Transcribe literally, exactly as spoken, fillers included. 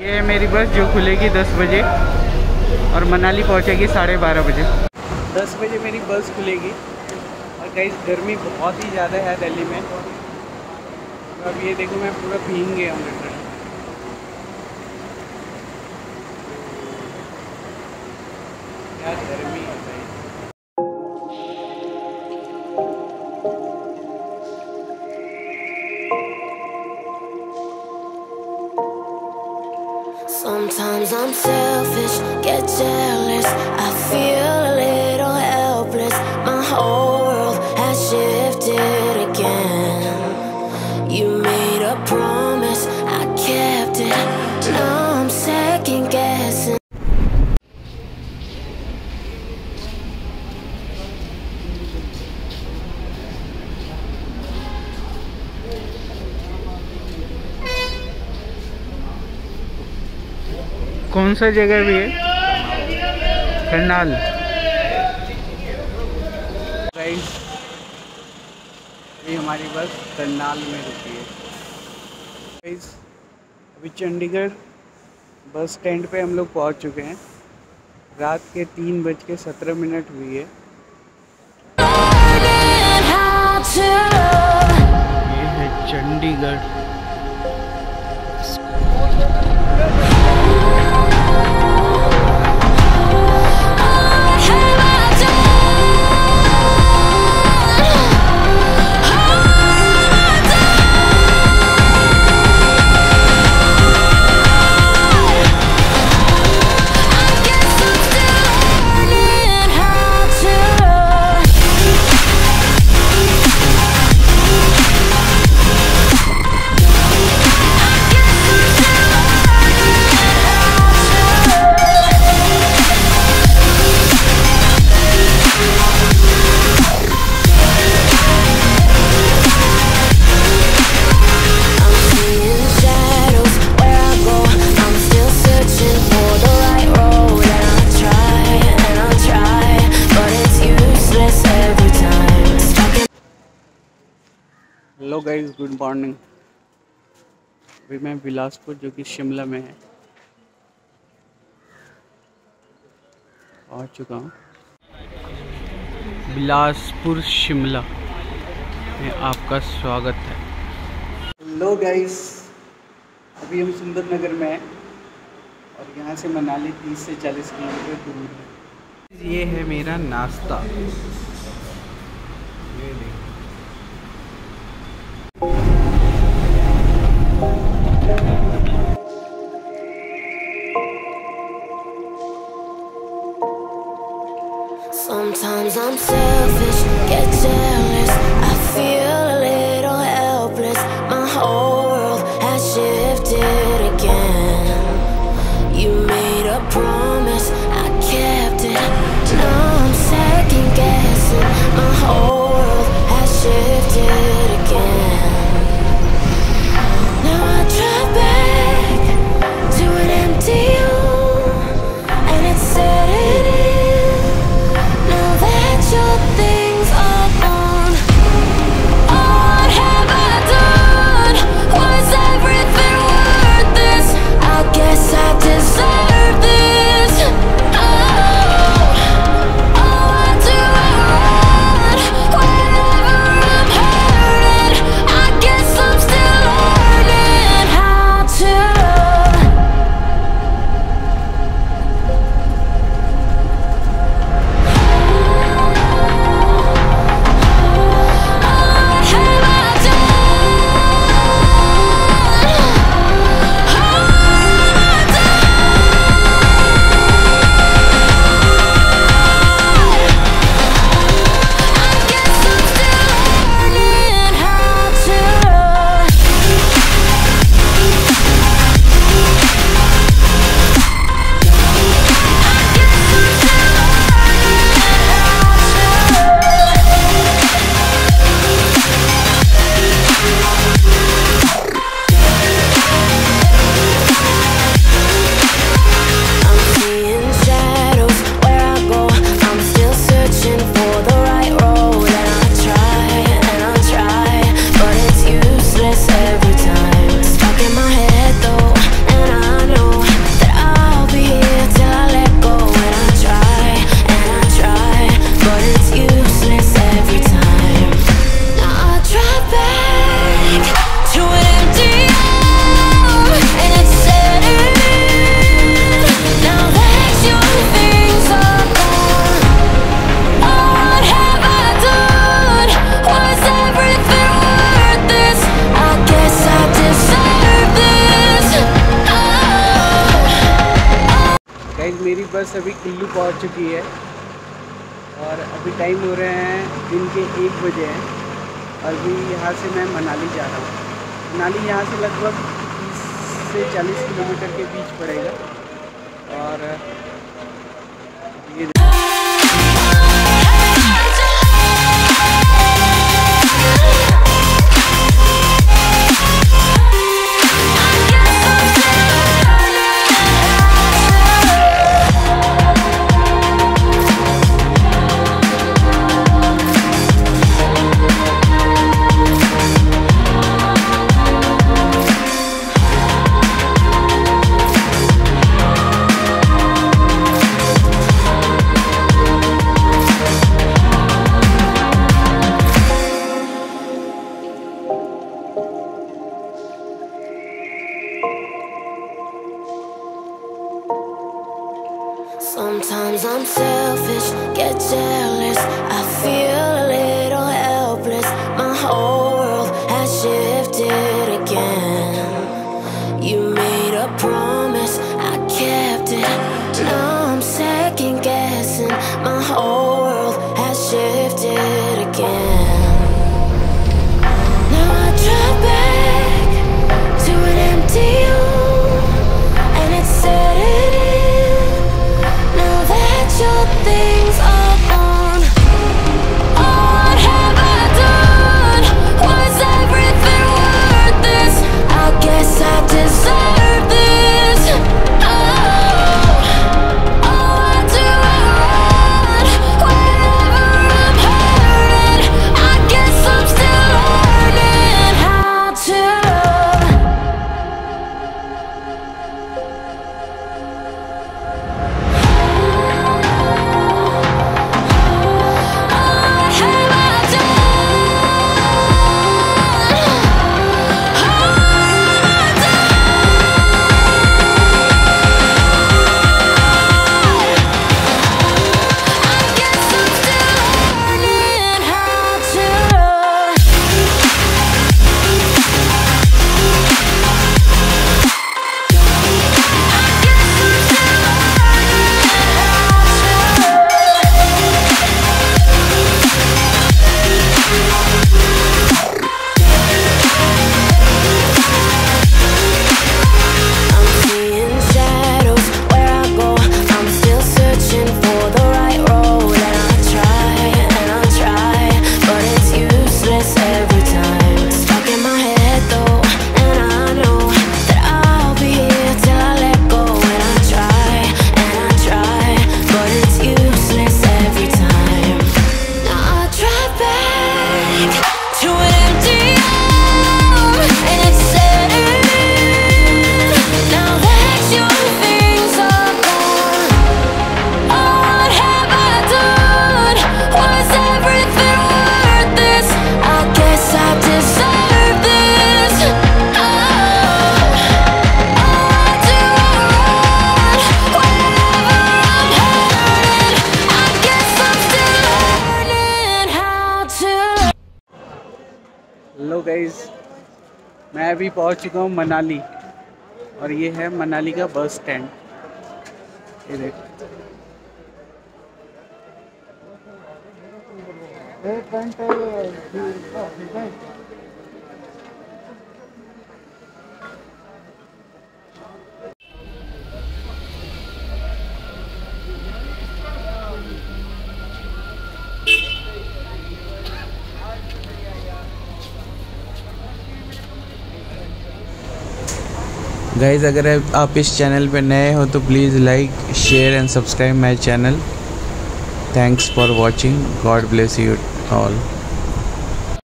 ये है मेरी बस जो खुलेगी दस बजे और मनाली पहुंचेगी साढ़े बारह बजे। दस बजे मेरी बस खुलेगी और गाइस गर्मी बहुत ही ज़्यादा है दिल्ली में। तो अब ये देखो मैं पूरा भीग गया हूँ अंदर। क्या गर्मी है भाई। Sometimes I'm selfish, get jealous, I feel a little helpless. My whole world has shifted again. You made a promise, I kept it. Now I'm second guessing. कौन सा जगह भी है? करनाल। गाइस ये हमारी बस करनाल में रुकी है। गाइस अभी चंडीगढ़ बस स्टैंड पे हम लोग पहुंच चुके हैं। रात के तीन बज के सत्रह मिनट हुई है। ये है Chandigarh. Hello guys, good morning. अभी मैं बिलासपुर जो कि शिमला में है पहुंच चुका हूँ। बिलासपुर शिमला में आपका स्वागत है। हेलो गाइस, अभी हम सुंदर नगर में हैं और यहाँ से मनाली तीस से चालीस किलोमीटर दूर है। ये है मेरा नाश्ता। ये देखो। Sometimes I'm selfish, get jealous, I feel a little helpless. My whole world has shifted again. You made a promise, I kept it. Now I'm second guessing. My whole world has shifted again. Now I drive back to an empty room and it's setting in. Your things are gone. मेरी बस अभी कुल्लू पहुंच चुकी है और अभी time हो रहे हैं दिन के एक बजे हैं और अभी यहाँ से मैं मनाली जा रहा हूँ। मनाली यहाँ से लगभग तीस से चालीस किलोमीटर के बीच पड़ेगा और ये Sometimes I'm selfish, get jealous, I feel a little helpless. My whole world has shifted again. You made a promise, I kept it. Now I'm second guessing. My whole world has shifted again. Now I drive back to an empty home and it's setting in. Your things are gone. What have I done? Was everything worth this? I guess I deserve this. Oh, oh, why do I run whenever I'm hurting? I guess I'm still learning how to love. Hello guys, मैं अभी पहुंच चुका हूं मनाली और ये है मनाली का bus stand. ये देखो गाइज़, अगर आप इस चैनल पे नए हो तो please like share and subscribe my channel. Thanks for watching. God bless you all.